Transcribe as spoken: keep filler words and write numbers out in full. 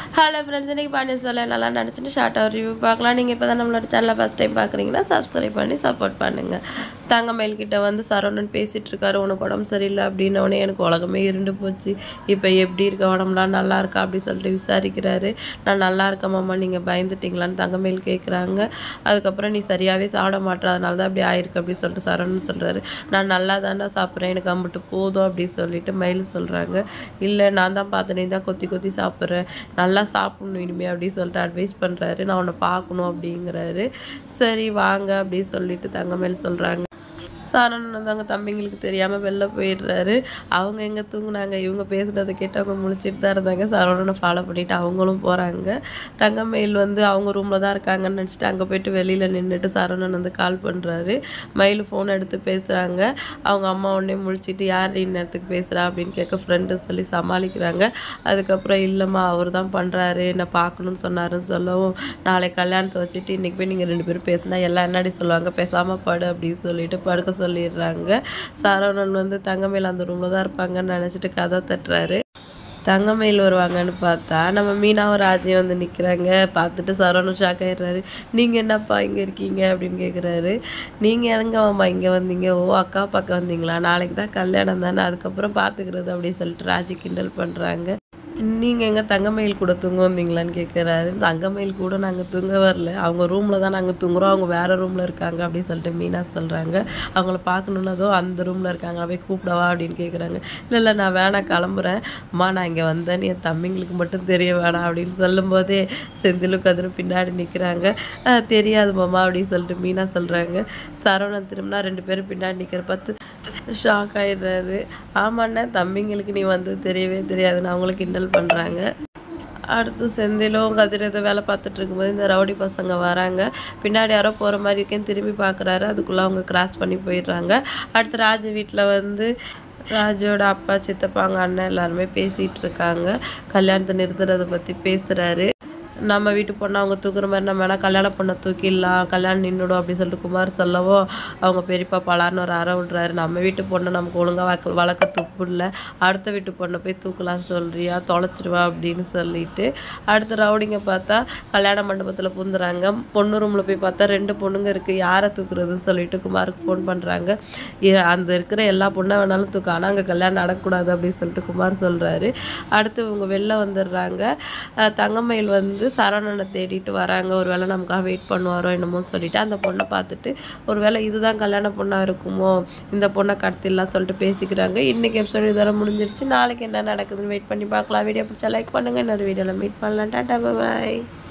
Hello friends, இன்றைக்கி பாண்டியன் சொல்ல நல்லா நினச்சிட்டு ஷார்ட்டாக ரிவ்யூ பார்க்கலாம். நீங்கள் இப்போ தான் நம்மளோட சேனலை ஃபஸ்ட் டைம் பார்க்குறீங்கன்னா சப்ஸ்கிரைப் பண்ணி சப்போர்ட் பண்ணுங்கள். தங்கமயில்கிட்ட வந்து சரவணன் பேசிகிட்டு இருக்காரு, உனக்கு உடம்பு சரியில்லை அப்படின்னோடனே எனக்கு உலகமே இருண்டு போச்சு, இப்போ எப்படி இருக்க, உடம்புலாம் நல்லா இருக்கா அப்படின்னு சொல்லிட்டு விசாரிக்கிறாரு. நான் நல்லா இருக்கேன் மாமா, நீங்கள் பயந்துட்டிங்களான்னு தங்கமயில் கேட்குறாங்க. அதுக்கப்புறம் நீ சரியாகவே சாப்பிட மாட்டேற, அதனால தான் அப்படி ஆயிருக்கு அப்படின்னு சொல்லிட்டு சரவணன் சொல்கிறாரு. நான் நல்லா தானே சாப்பிட்றேன், எனக்கு அம்பிட்டு போதும் அப்படின்னு சொல்லிட்டு மயில் சொல்கிறாங்க. இல்லை, நான் தான் பார்த்து நீ தான் கொத்தி கொத்தி சாப்பிட்றேன், நல்லா சாப்பிட்ணும் இனிமேல் அப்படின்னு சொல்லிட்டு அட்வைஸ் பண்ணுறாரு. நான் உன்னை பார்க்கணும் அப்படிங்கிறாரு. சரி வாங்க அப்படின்னு சொல்லிட்டு தங்கமயில் சொல்கிறாங்க. சரவணன் வந்து அவங்க தம்பிங்களுக்கு தெரியாமல் வெளில போயிடுறாரு. அவங்க எங்கே தூங்குனாங்க, இவங்க பேசுனதை கேட்டு அவங்க முழிச்சிட்டு தான் இருந்தாங்க. சரவணனை ஃபாலோ பண்ணிவிட்டு அவங்களும் போகிறாங்க. தங்கமயில் வந்து அவங்க ரூமில் தான் இருக்காங்கன்னு நினச்சிட்டு அங்கே போய்ட்டு வெளியில் நின்றுட்டு சரவணன் வந்து கால் பண்ணுறாரு. மயில் ஃபோன் எடுத்து பேசுகிறாங்க. அவங்க அம்மா உடனே முழிச்சிட்டு யார் இந்நேரத்துக்கு பேசுகிறா அப்படின்னு கேட்க ஃப்ரெண்டு சொல்லி சமாளிக்கிறாங்க. அதுக்கப்புறம் இல்லைம்மா அவர் தான் பண்ணுறாரு, என்னை பார்க்கணுன்னு சொன்னாருன்னு சொல்லவும், நாளை கல்யாணத்தை வச்சுட்டு இன்றைக்கி போய் நீங்கள் ரெண்டு பேரும் பேசினா எல்லாம் என்னடி சொல்லுவாங்க, பேசாமல் படு அப்படின்னு சொல்லிட்டு படுக்க சொல்லிடுறாங்க. சரவணன் வந்து தங்கமயில் அந்த ரூமில் தான் இருப்பாங்கன்னு நினச்சிட்டு கதை தட்டுறாரு. தங்கமயில் வருவாங்கன்னு பார்த்தா நம்ம மீனாவும் ராஜியும் வந்து நிற்கிறாங்க. பார்த்துட்டு சரவணன் ஷாக் ஆகிடுறாரு. நீங்கள் என்னப்பா இங்கே இருக்கீங்க அப்படின்னு கேட்குறாரு. நீங்கள் எங்கம்மா இங்கே வந்தீங்க? ஓ, அக்கா பக்கம் வந்தீங்களா, நாளைக்கு தான் கல்யாணம் தானே, அதுக்கப்புறம் பார்த்துக்கிறது அப்படின்னு சொல்லிட்டு ராஜி கிண்டல் பண்ணுறாங்க. நீங்கள் எங்கே தங்கமயில் கூட தூங்க வந்தீங்களான்னு கேட்குறாரு. தங்கமயில் கூட நாங்கள் தூங்க வரல, அவங்க ரூமில் தான் நாங்கள் தூங்குகிறோம், அவங்க வேறு ரூமில் இருக்காங்க அப்படின்னு சொல்லிட்டு மீனா சொல்கிறாங்க. அவங்கள பார்க்கணுன்னதோ அந்த ரூமில் இருக்காங்க, போய் கூப்பிடவா அப்படின்னு கேட்குறாங்க. இல்லை இல்லை நான் வேணாம் கிளம்புறேன் அம்மா, நான் இங்கே வந்தேன்னு என் தம்பிங்களுக்கு மட்டும் தெரிய வேணாம் அப்படின்னு சொல்லும்போதே செந்திலும் கதிரும் பின்னாடி நிற்கிறாங்க. தெரியாது மாமா அப்படின்னு சொல்லிட்டு மீனா சொல்கிறாங்க. சரவணன் திரும்பினா ரெண்டு பேரும் பின்னாடி நிற்கிற பார்த்து ஷாக் ஆகிடுறாரு. ஆமாண்ணே, தம்பிங்களுக்கு நீ வந்து தெரியவே தெரியாதுன்னு அவங்களுக்கு கிண்டல் பண்ணுறாங்க. அடுத்து செந்திலும் கதிரத்தை வேலை பார்த்துட்டு இருக்கும்போது இந்த ரவுடி பசங்க வராங்க. பின்னாடி யாரோ போகிற மாதிரி இருக்கேன்னு திரும்பி பார்க்குறாரு. அதுக்குள்ளே அவங்க கிராஸ் பண்ணி போயிடுறாங்க. அடுத்து ராஜு வீட்டில் வந்து ராஜோட அப்பா, சித்தப்பாங்க, அண்ணன் எல்லாருமே பேசிகிட்டு இருக்காங்க. கல்யாணத்தை நிறுத்துறதை பற்றி பேசுகிறாரு. நம்ம வீட்டு பொண்ணை அவங்க தூக்குற மாதிரி நம்ம வேணால் கல்யாண பொண்ணை தூக்கிடலாம், கல்யாணம் நின்றுடும் அப்படின்னு சொல்லிட்டு குமார் சொல்லவோ அவங்க பெரியப்பா பலான்னு ஒரு அற விட்றாரு. நம்ம வீட்டு பொண்ணை நமக்கு ஒழுங்காக வளர்க்க வளர்க்க துப்பு இல்லை, அடுத்த வீட்டு பொண்ணை போய் தூக்கலான்னு சொல்கிறியா, தொலைச்சிடுவா அப்படின்னு சொல்லிட்டு அடுத்த ரவுடிங்க பார்த்தா கல்யாண மண்டபத்தில் பூந்துறாங்க. பொண்ணு ரூமில் போய் பார்த்தா ரெண்டு பொண்ணுங்க இருக்குது, யாரை தூக்குறதுன்னு சொல்லிட்டு குமாருக்கு ஃபோன் பண்ணுறாங்க. அந்த இருக்கிற எல்லா பொண்ணை வேணாலும் தூக்க, ஆனால் அங்கே கல்யாணம் நடக்கக்கூடாது அப்படின்னு சொல்லிட்டு குமார் சொல்கிறாரு. அடுத்து இவங்க வெளில வந்துடுறாங்க. தங்கமயில் வந்து சரவணனை தேடிட்டு வராங்க. ஒரு வேளை நமக்காக வெயிட் பண்ணுவாரோ என்னமோ சொல்லிட்டு அந்த பொண்ணை பார்த்துட்டு ஒரு வேளை இதுதான் கல்யாண பொண்ணாக இருக்குமோ, இந்த பொண்ணை கடத்திடலாம் சொல்லிட்டு பேசிக்கிறாங்க. இன்றைக்கி எபிசோட் இதோட முடிஞ்சிருச்சு. நாளைக்கு என்ன நடக்குதுன்னு வெயிட் பண்ணி பார்க்கலாம். வீடியோ பிடிச்சா லைக் பண்ணுங்கள். இன்னொரு வீடியோவில் மீட் பண்ணலாம். டாடா, பாய்.